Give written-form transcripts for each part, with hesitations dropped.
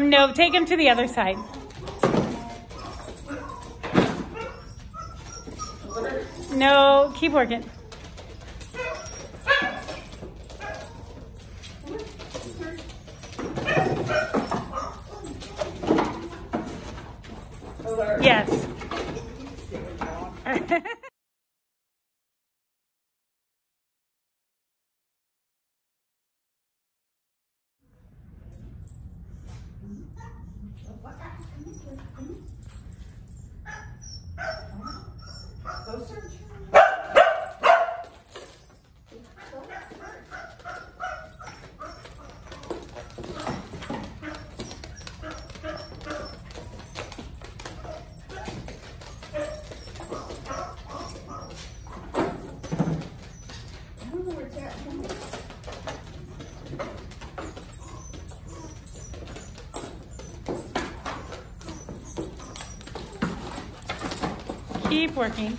No, take him to the other side. No, keep working. Yes. Keep working.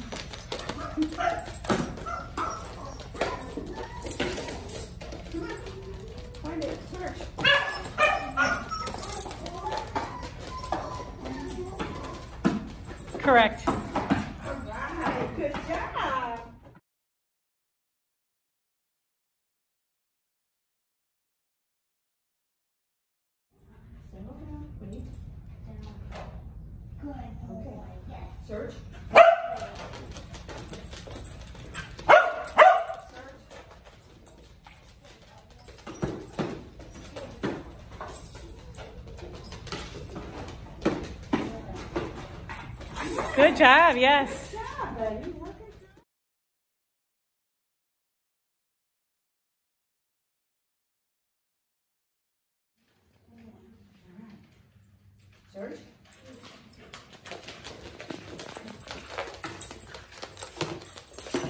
Find it, search. Correct. All right, good job. Settle down, wait. Good. Okay. Yes. Search. Good job, yes. Good job, buddy. Look at that. Search.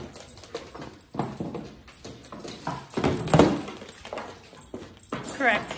Correct.